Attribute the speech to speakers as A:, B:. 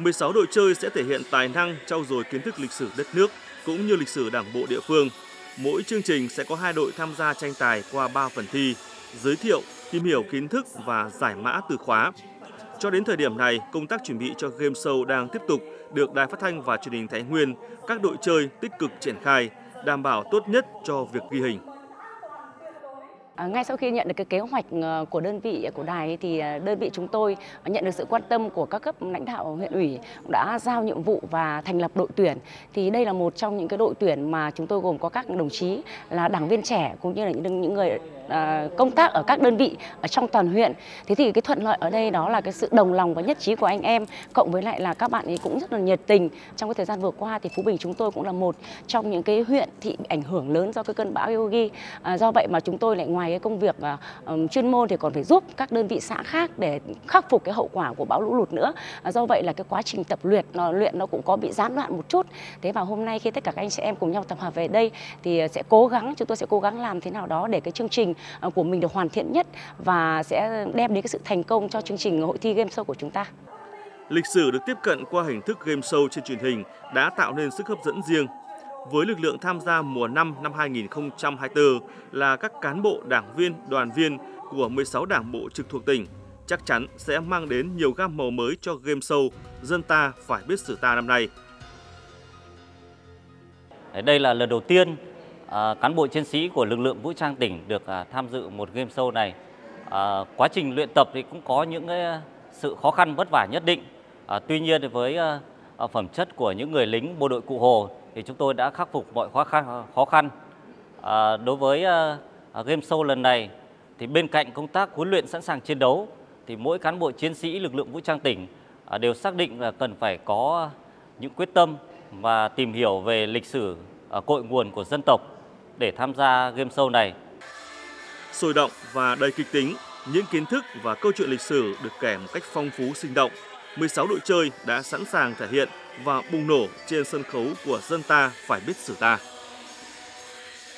A: 16 đội chơi sẽ thể hiện tài năng trau dồi kiến thức lịch sử đất nước cũng như lịch sử Đảng bộ địa phương. Mỗi chương trình sẽ có 2 đội tham gia tranh tài qua 3 phần thi, giới thiệu, tìm hiểu kiến thức và giải mã từ khóa. Cho đến thời điểm này, công tác chuẩn bị cho game show đang tiếp tục được Đài Phát thanh và Truyền hình Thái Nguyên, các đội chơi tích cực triển khai, đảm bảo tốt nhất cho việc ghi hình.
B: Ngay sau khi nhận được cái kế hoạch của đơn vị của đài thì đơn vị chúng tôi nhận được sự quan tâm của các cấp lãnh đạo huyện ủy đã giao nhiệm vụ và thành lập đội tuyển. Thì đây là một trong những cái đội tuyển mà chúng tôi gồm có các đồng chí là đảng viên trẻ cũng như là những người công tác ở các đơn vị ở trong toàn huyện. Thế thì cái thuận lợi ở đây đó là cái sự đồng lòng và nhất trí của anh em, cộng với lại là các bạn ấy cũng rất là nhiệt tình. Trong cái thời gian vừa qua thì Phú Bình chúng tôi cũng là một trong những cái huyện bị ảnh hưởng lớn do cái cơn bão Yogi. Do vậy mà chúng tôi lại ngoài cái công việc chuyên môn thì còn phải giúp các đơn vị xã khác để khắc phục cái hậu quả của bão lũ lụt nữa. Do vậy là cái quá trình tập luyện nó cũng có bị gián đoạn một chút. Thế và hôm nay khi tất cả các anh chị em cùng nhau tập hợp về đây thì chúng tôi sẽ cố gắng làm thế nào đó để cái chương trình của mình được hoàn thiện nhất và sẽ đem đến cái sự thành công cho chương trình hội thi game show của chúng ta.
A: Lịch sử được tiếp cận qua hình thức game show trên truyền hình đã tạo nên sức hấp dẫn riêng. Với lực lượng tham gia mùa 5 năm 2024 là các cán bộ, đảng viên, đoàn viên của 16 đảng bộ trực thuộc tỉnh, chắc chắn sẽ mang đến nhiều gam màu mới cho game show Dân ta phải biết sử ta năm nay.
C: Đây là lần đầu tiên cán bộ chiến sĩ của lực lượng vũ trang tỉnh được tham dự một game show này. Quá trình luyện tập thì cũng có những sự khó khăn vất vả nhất định. Tuy nhiên với phẩm chất của những người lính bộ đội Cụ Hồ thì chúng tôi đã khắc phục mọi khó khăn. Đối với game show lần này thì bên cạnh công tác huấn luyện sẵn sàng chiến đấu thì mỗi cán bộ chiến sĩ lực lượng vũ trang tỉnh đều xác định là cần phải có những quyết tâm và tìm hiểu về lịch sử cội nguồn của dân tộc để tham gia game show này.
A: Sôi động và đầy kịch tính, những kiến thức và câu chuyện lịch sử được kể một cách phong phú sinh động. 16 đội chơi đã sẵn sàng thể hiện và bùng nổ trên sân khấu của Dân ta phải biết sử ta.